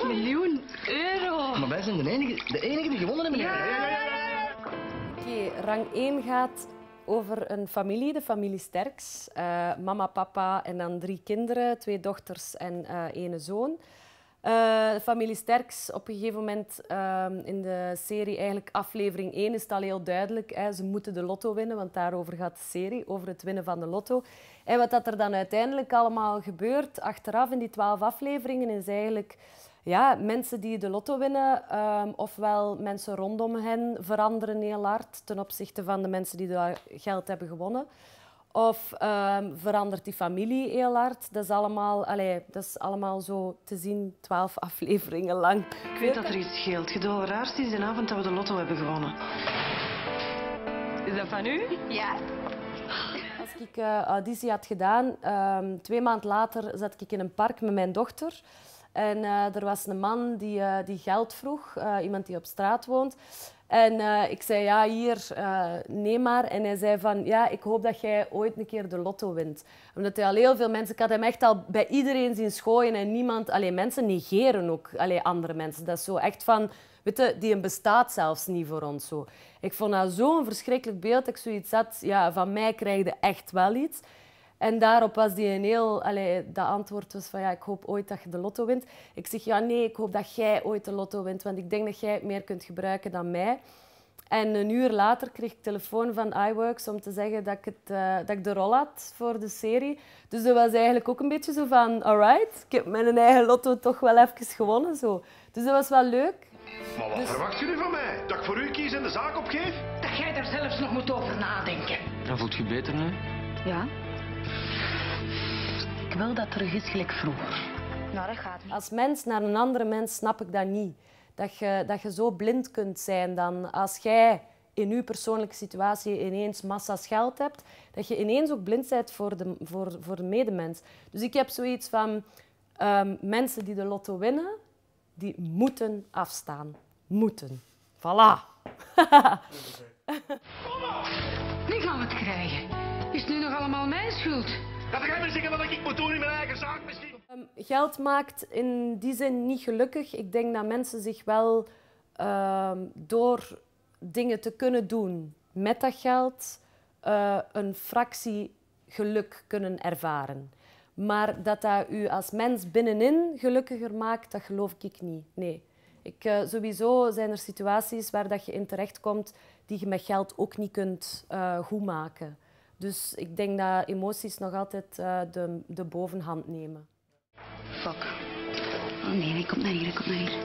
miljoen euro. Maar wij zijn de enige die gewonnen hebben. Ja. Oké, rang 1 gaat over een familie, de familie Sterks. Mama, papa en dan 3 kinderen, 2 dochters en 1 zoon. De familie Sterks, op een gegeven moment in de serie, eigenlijk aflevering 1, is het al heel duidelijk. Hè. Ze moeten de lotto winnen, want daarover gaat de serie, over het winnen van de lotto. En wat dat er dan uiteindelijk allemaal gebeurt, achteraf in die 12 afleveringen, is eigenlijk... Ja, mensen die de lotto winnen, ofwel mensen rondom hen veranderen heel hard ten opzichte van de mensen die dat geld hebben gewonnen. Of verandert die familie heel hard. Dat is allemaal zo te zien, 12 afleveringen lang. Ik weet dat er iets scheelt. Het raarste is de avond dat we de lotto hebben gewonnen. Is dat van u? Ja. Als ik auditie had gedaan, 2 maanden later zat ik in een park met mijn dochter. En er was een man die geld vroeg, iemand die op straat woont. En ik zei, ja, hier, neem maar. En hij zei van, ja, ik hoop dat jij ooit een keer de lotto wint. Omdat hij al heel veel mensen... Ik had hem echt al bij iedereen zien schooien en niemand... mensen negeren ook andere mensen. Dat is zo echt van, weet je, die bestaat zelfs niet voor ons. Zo. Ik vond dat zo'n verschrikkelijk beeld. Ik zoiets had, ja, van mij krijg je echt wel iets. En daarop was die een heel... dat antwoord was van, ja, ik hoop ooit dat je de lotto wint. Ik zeg, ja, nee, ik hoop dat jij ooit de lotto wint, want ik denk dat jij het meer kunt gebruiken dan mij. En een uur later kreeg ik telefoon van iWorks om te zeggen dat ik de rol had voor de serie. Dus dat was eigenlijk ook een beetje zo van, alright, ik heb mijn eigen lotto toch wel even gewonnen. Zo. Dus dat was wel leuk. Maar wat verwacht jullie van mij? Dat ik voor u kies en de zaak opgeef? Dat jij daar zelfs nog moet over nadenken. Dan voelt je beter nu? Ja. Ik wil dat terug is gelijk vroeger. Nou, dat gaat niet. Als mens naar een andere mens snap ik dat niet. Dat je zo blind kunt zijn dan als jij in je persoonlijke situatie ineens massa's geld hebt, dat je ineens ook blind bent voor de medemens. Dus ik heb zoiets van, mensen die de lotto winnen, die moeten afstaan. Moeten. Voilà. Nu gaan we het krijgen. Is het nu nog allemaal mijn schuld? Gaat jij me zeggen wat ik moet doen in mijn eigen zaak misschien? Geld maakt in die zin niet gelukkig. Ik denk dat mensen zich wel door dingen te kunnen doen met dat geld een fractie geluk kunnen ervaren. Maar dat u als mens binnenin gelukkiger maakt, dat geloof ik niet. Nee. Sowieso zijn er situaties waar dat je in terechtkomt die je met geld ook niet kunt goedmaken. Dus ik denk dat emoties nog altijd de bovenhand nemen. Fuck. Oh nee, kom naar hier, kom naar hier.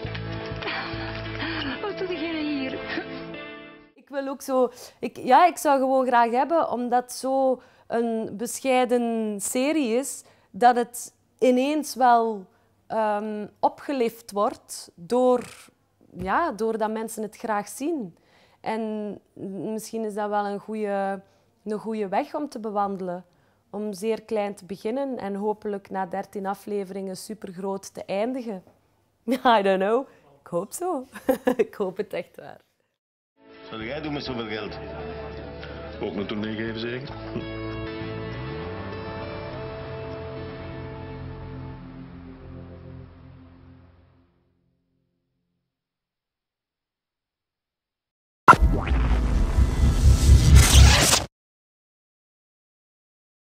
Wat doe jij hier? Ik wil ook zo... Ik zou gewoon graag hebben, omdat het zo een bescheiden serie is, dat het ineens wel opgelift wordt doordat mensen het graag zien. En misschien is dat wel een goede weg om te bewandelen. Om zeer klein te beginnen en hopelijk na 13 afleveringen supergroot te eindigen. I don't know. Ik hoop zo. Ik hoop het echt waar. Wat zou jij doen met zoveel geld? Ook een tournee geven, zeker?